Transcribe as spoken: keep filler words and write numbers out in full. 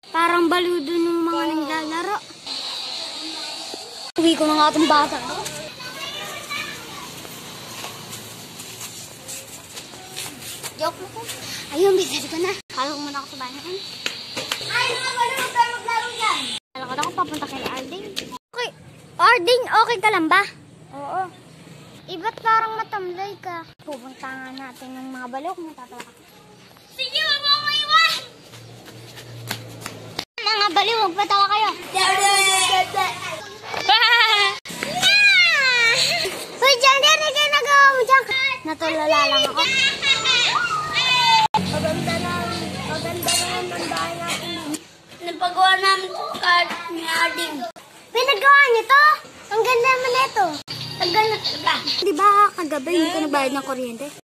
Parang baliw dun yung mga naglalaro. Uwi ko na nga itong bata. Joke mo ko. Ayun, bisari ko na. Kala ko muna ako sa bahay. Ay, mga baliw, tayo maglaro yan. Kala ko na ako papunta kay Arding. Okay. Arding, okay ka lang ba? Oo. Iba't parang matamlay ka. Pupunta nga natin ng mga baliw kung matatawa ka. Sige, wag mo ako iwan! Mga baliw, magpatawa kayo. Uy, dyan din, hindi kayo nagawa mo dyan. Natulala lang ako. Maganda lang, maganda naman ang bahay natin. Napagawa namin sa card ni Arding. Pinagawa niyo to? Ang ganda naman ito. Ang ganda ba? Di ba kagabi hindi ka nagbayad ng kuryente?